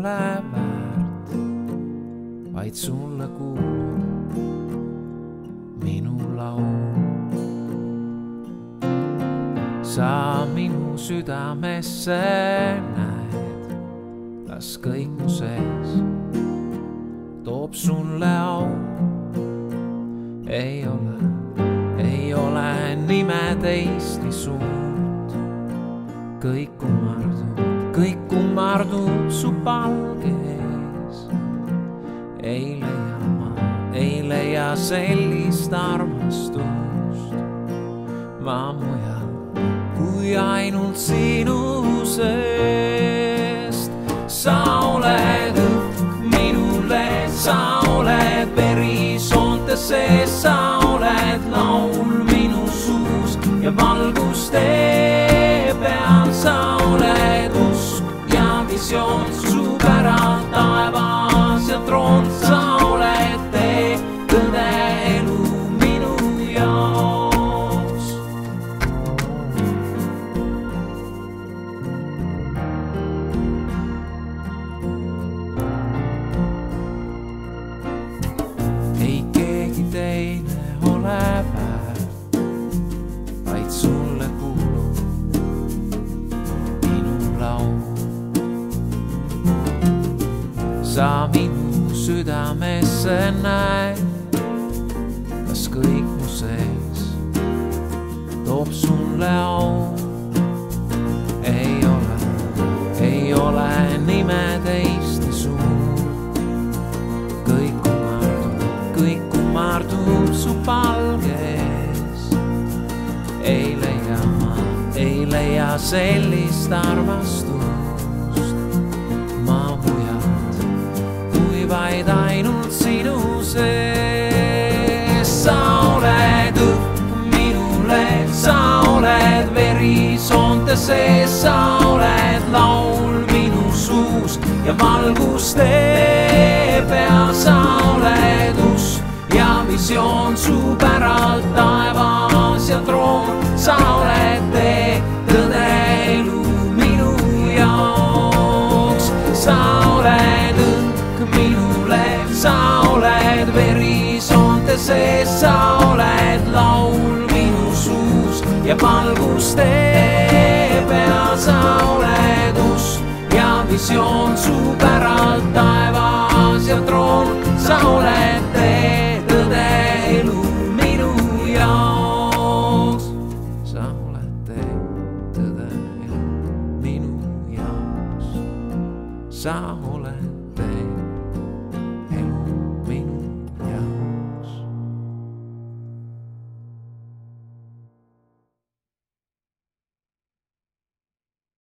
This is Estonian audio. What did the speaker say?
ole väärt, vaid sulle kuulub minu laul. sa minu südamesse näed, las kõik mu sees toob sulle au. ei ole nime teist nii suurt, kõik kummardub su palge ees. ei leia sellist armastust ma mujal kui ainult sinu seest. sa oled õhk minule, sa oled verisoonte sees, sa oled laul minu suus ja valgus tee peal. sa oled usk ja visioon, su päralt taevas ja troon. sa oled tee, tõde, elu minu jaoks. ei keegi teine ole väärt, vaid sulle kuulub minu laul. sa minu südamesse näed, kas kõik mu sees toob sulle au. ei ole nime teist nii suur, kõik kummardub su palge ees. ei leia sellist armastust ma mujalt kui vaid ainult sinu sees. sa oled õhk minule, sa oled verisoonte sees, sa oled laul minu suus ja valgus tee peal. sa oled usk ja visioon, su päralt taevas ja troon. sa oled tee, tõde, elu minu jaoks. sa oled õhk minule, sa oled verisoonte sees, sa oled laul minu suus ja valgus tee peal. sa oled usk ja visioon, su päralt taevas ja troon. sa oled tee, tõde, elu minu jaoks. sa oled tee, tõde, elu minu jaoks. sa oled